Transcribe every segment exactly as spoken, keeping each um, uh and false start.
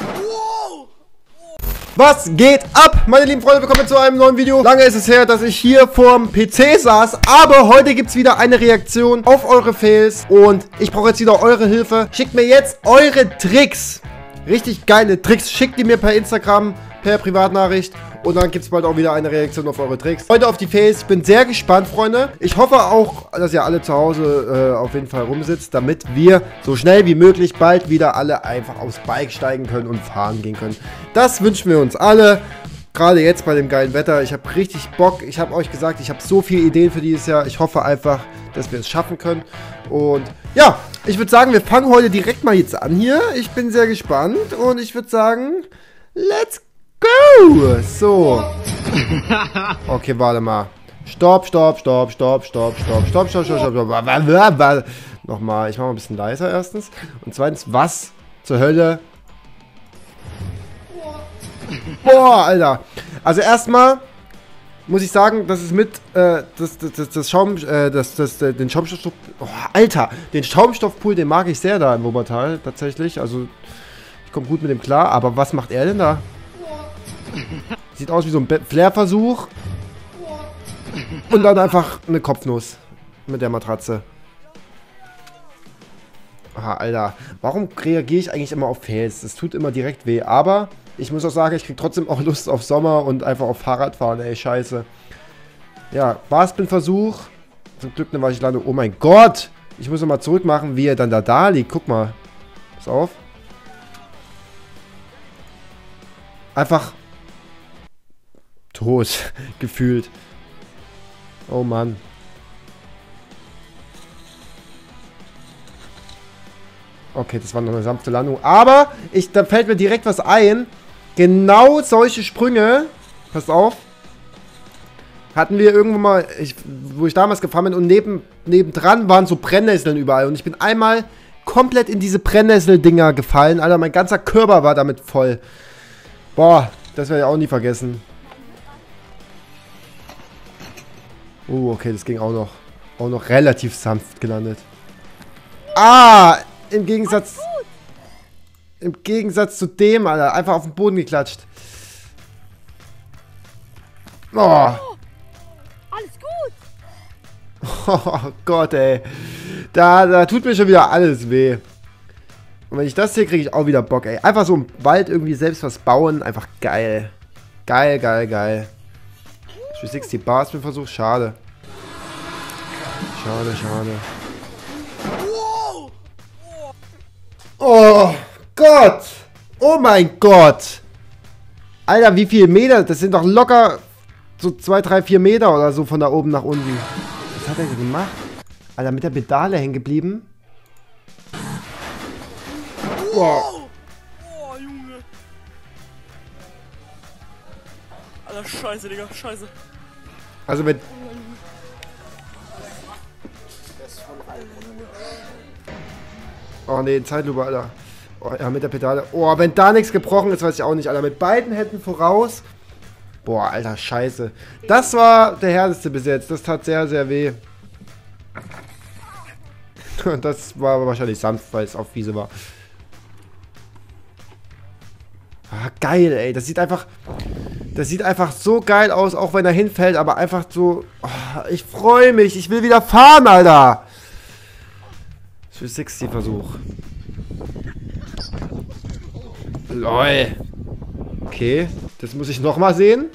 Was geht ab, meine lieben Freunde? Willkommen zu einem neuen Video. Lange ist es her, dass ich hier vorm P C saß, aber heute gibt es wieder eine Reaktion auf eure Fails und ich brauche jetzt wieder eure Hilfe. Schickt mir jetzt eure Tricks, richtig geile Tricks, schickt die mir per Instagram, per Privatnachricht und dann gibt es bald auch wieder eine Reaktion auf eure Tricks. Heute auf die Fails, ich bin sehr gespannt, Freunde. Ich hoffe auch, dass ihr alle zu Hause äh, auf jeden Fall rumsitzt, damit wir so schnell wie möglich bald wieder alle einfach aufs Bike steigen können und fahren gehen können. Das wünschen wir uns alle, gerade jetzt bei dem geilen Wetter. Ich habe richtig Bock, ich habe euch gesagt, ich habe so viele Ideen für dieses Jahr. Ich hoffe einfach, dass wir es schaffen können. Und ja, ich würde sagen, wir fangen heute direkt mal jetzt an hier. Ich bin sehr gespannt und ich würde sagen, let's go! Go! So. Okay, warte mal. Stopp, stopp, stopp, stopp, stopp, stopp, stopp, stopp, stopp, stopp, stopp. Nochmal, ich mache mal ein bisschen leiser erstens. Und zweitens, was zur Hölle? Boah, Alter. Also erstmal muss ich sagen, das ist mit, äh, das, das, das, das Schaum, äh, das, das, äh, den Schaumstoff, oh, Alter, den Schaumstoffpool, den mag ich sehr da im Wuppertal, tatsächlich. Also, ich komme gut mit dem klar, aber was macht er denn da? Sieht aus wie so ein Flair-Versuch. Und dann einfach eine Kopfnuss mit der Matratze. Ah, Alter. Warum reagiere ich eigentlich immer auf Fails? Das tut immer direkt weh. Aber ich muss auch sagen, ich kriege trotzdem auch Lust auf Sommer und einfach auf Fahrradfahren. Ey, scheiße. Ja, Barspin-Versuch. Zum Glück eine weiche Landung. Oh mein Gott. Ich muss nochmal zurück machen, wie er dann da da liegt. Guck mal. Pass auf. Einfach tot gefühlt. Oh Mann. Okay, das war noch eine sanfte Landung. Aber ich, da fällt mir direkt was ein. Genau solche Sprünge, pass auf, hatten wir irgendwo mal, ich, wo ich damals gefahren bin und neben, nebendran waren so Brennnesseln überall. Und ich bin einmal komplett in diese Brennnessel-Dinger gefallen. Alter, mein ganzer Körper war damit voll. Boah, das werde ich auch nie vergessen. Oh, okay, das ging auch noch. Auch noch relativ sanft gelandet. Ah, im Gegensatz... Im Gegensatz zu dem, Alter. Einfach auf den Boden geklatscht. Oh. Alles gut. Oh Gott, ey. Da, da tut mir schon wieder alles weh. Und wenn ich das hier kriege, ich auch wieder Bock, ey. Einfach so im Wald irgendwie selbst was bauen. Einfach geil. Geil, geil, geil. sechzig Bars für Versuch. Schade. Schade, schade. Oh Gott. Oh mein Gott. Alter, wie viele Meter? Das sind doch locker so zwei, drei, vier Meter oder so von da oben nach unten. Was hat er denn gemacht? Alter, mit der Pedale hängen geblieben. Wow. Oh, Junge. Alter, scheiße, Digga, scheiße. Also mit... Oh ne, Zeitlupe, Alter. Oh, ja, mit der Pedale. Oh, wenn da nichts gebrochen ist, weiß ich auch nicht, Alter. Mit beiden Händen voraus. Boah, Alter, scheiße. Das war der härteste bis jetzt. Das tat sehr, sehr weh. Das war aber wahrscheinlich sanft, weil es auf Wiese war. Ah, geil, ey. Das sieht einfach... Das sieht einfach so geil aus, auch wenn er hinfällt, aber einfach so... Oh, ich freue mich. Ich will wieder fahren, Alter. Für sechzig Versuch. Lol. Okay, das muss ich nochmal sehen.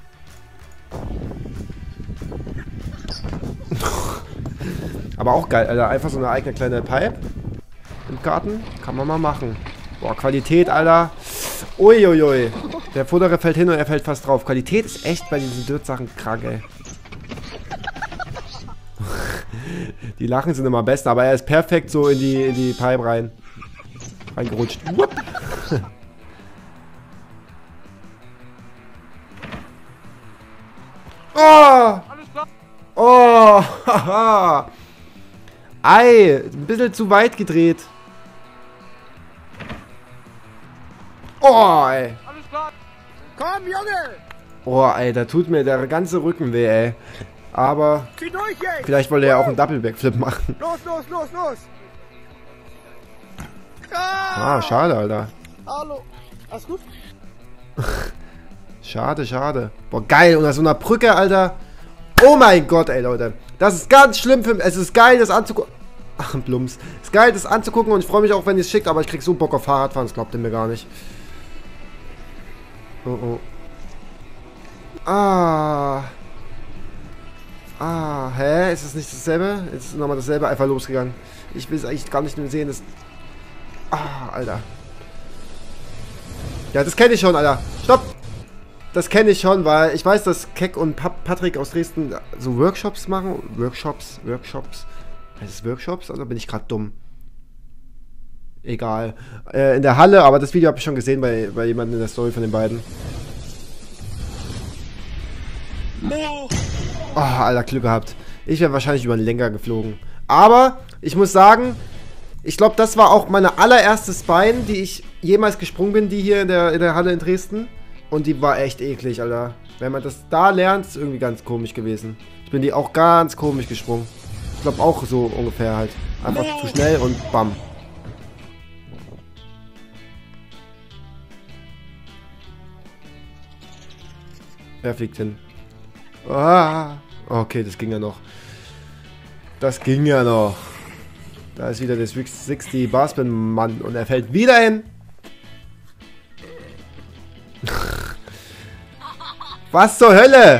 Aber auch geil, Alter. Einfach so eine eigene kleine Pipe im Garten. Kann man mal machen. Boah, Qualität, Alter. Uiuiui. Der Futterer fällt hin und er fällt fast drauf. Qualität ist echt bei diesen Dirt-Sachen krank, ey. Die Lachen sind immer am besten, aber er ist perfekt so in die, in die Pipe rein. Reingerutscht. Wupp. Oh! Oh! Haha! Ei! Ein bisschen zu weit gedreht. Oh, ey! Alles klar! Komm, Junge! Oh, ey, da tut mir der ganze Rücken weh, ey. Aber Zieh durch jetzt! vielleicht wollte er ja auch einen Double-Backflip machen. Los, los, los, los! Ah, schade, Alter. Hallo! Alles gut? Schade, schade. Boah, geil. Unter so einer Brücke, Alter. Oh mein Gott, ey, Leute. Das ist ganz schlimm für mich. Es ist geil, das anzugucken. Ach, ein Plumps. Es ist geil, das anzugucken und ich freue mich auch, wenn ihr es schickt, aber ich krieg so Bock auf Fahrradfahren, das glaubt ihr mir gar nicht. Oh, oh. Ah. Ah, hä? Ist es nicht dasselbe? Jetzt ist nochmal dasselbe einfach losgegangen. Ich will es eigentlich gar nicht mehr sehen. Das ah, Alter. Ja, das kenne ich schon, Alter. Stopp! Das kenne ich schon, weil ich weiß, dass Keck und Patrick aus Dresden so Workshops machen. Workshops, Workshops. Heißt es Workshops? Oder bin ich gerade dumm? Egal. Äh, in der Halle, aber das Video habe ich schon gesehen bei, bei jemandem in der Story von den beiden. Oh, Alter, Glück gehabt. Ich wäre wahrscheinlich über den Lenker geflogen. Aber ich muss sagen, ich glaube, das war auch meine allererste Spine, die ich jemals gesprungen bin, die hier in der, in der Halle in Dresden. Und die war echt eklig, Alter. Wenn man das da lernt, ist irgendwie ganz komisch gewesen. Ich bin die auch ganz komisch gesprungen. Ich glaube auch so ungefähr halt. Einfach no. zu schnell und bam. Wer fliegt hin? Ah. Okay, das ging ja noch. Das ging ja noch. Da ist wieder der sechzig Bassman-Mann und er fällt wieder hin. Was zur Hölle?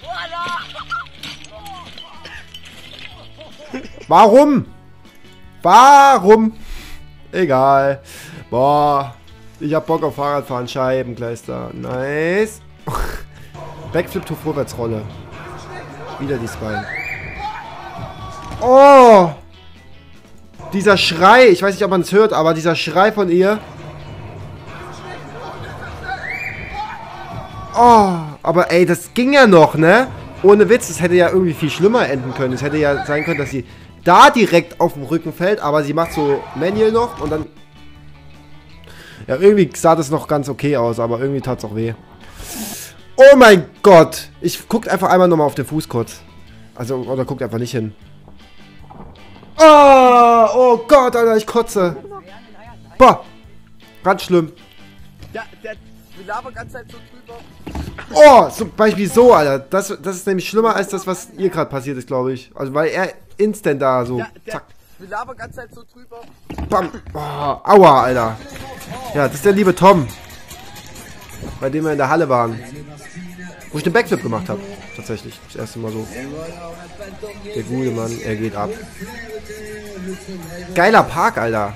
Warum? Warum? Egal. Boah. Ich hab Bock auf Fahrradfahren. Scheibenkleister. Nice. Backflip to Vorwärtsrolle. Wieder die Spine. Oh! Dieser Schrei. Ich weiß nicht, ob man es hört, aber dieser Schrei von ihr. Oh, aber ey, das ging ja noch, ne? Ohne Witz, das hätte ja irgendwie viel schlimmer enden können. Es hätte ja sein können, dass sie da direkt auf dem Rücken fällt, aber sie macht so Manual noch und dann... Ja, irgendwie sah das noch ganz okay aus, aber irgendwie tat es auch weh. Oh mein Gott! Ich guck einfach einmal nochmal auf den Fuß kurz. Also, oder guckt einfach nicht hin. Oh, oh Gott, Alter, ich kotze. Boah, ganz schlimm. Ja, der labert ganz Zeit so drüber. Oh, zum Beispiel so, Alter. Das, das ist nämlich schlimmer als das, was ihr gerade passiert ist, glaube ich. Also, weil er instant da so, ja, der, zack. wir labern ganz Zeit so drüber. Bam. Oh, aua, Alter. Ja, das ist der liebe Tom. Bei dem wir in der Halle waren. Wo ich den Backflip gemacht habe. Tatsächlich. Das erste Mal so. Der gute Mann, er geht ab. Geiler Park, Alter.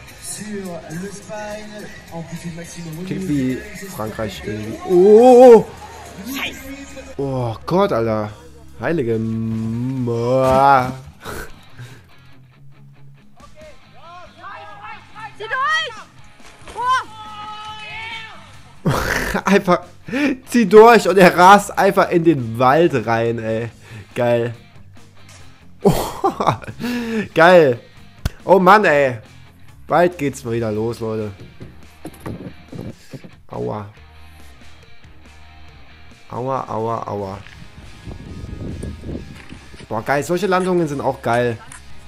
Klingt wie Frankreich irgendwie. Oh! Oh Gott, Alter. Heilige Moa. Einfach, zieh durch und er rast einfach in den Wald rein, ey. Geil. Oh, geil. Oh Mann, ey. Bald geht's mal wieder los, Leute. Aua. Aua, aua, aua. Boah, geil. Solche Landungen sind auch geil.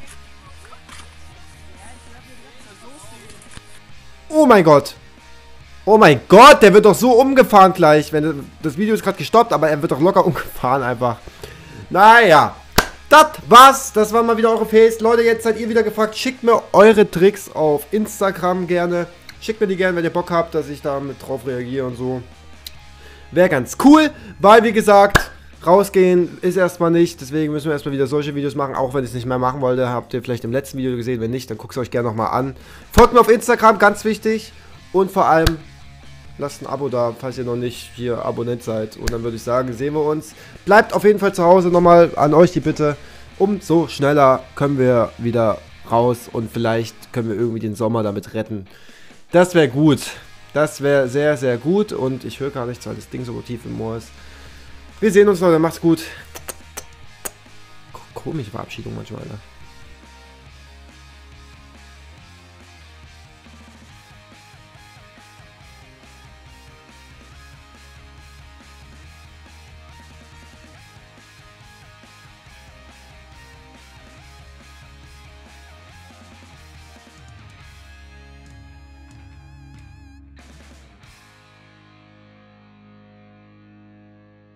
Oh mein Gott. Oh mein Gott, der wird doch so umgefahren gleich. Wenn das Video ist gerade gestoppt, aber er wird doch locker umgefahren einfach. Naja. Das war's. Das waren mal wieder eure Fails. Leute, jetzt seid ihr wieder gefragt. Schickt mir eure Tricks auf Instagram gerne. Schickt mir die gerne, wenn ihr Bock habt, dass ich da mit drauf reagiere und so. Wäre ganz cool, weil wie gesagt, rausgehen ist erstmal nicht. Deswegen müssen wir erstmal wieder solche Videos machen, auch wenn ich es nicht mehr machen wollte. Habt ihr vielleicht im letzten Video gesehen. Wenn nicht, dann guckt es euch gerne nochmal an. Folgt mir auf Instagram, ganz wichtig. Und vor allem, lasst ein Abo da, falls ihr noch nicht hier Abonnent seid. Und dann würde ich sagen, sehen wir uns. Bleibt auf jeden Fall zu Hause. Nochmal an euch die Bitte. Umso schneller können wir wieder raus. Und vielleicht können wir irgendwie den Sommer damit retten. Das wäre gut. Das wäre sehr, sehr gut. Und ich höre gar nichts, weil das Ding so tief im Moor ist. Wir sehen uns, Leute. Macht's gut. Komische Verabschiedung manchmal, Alter.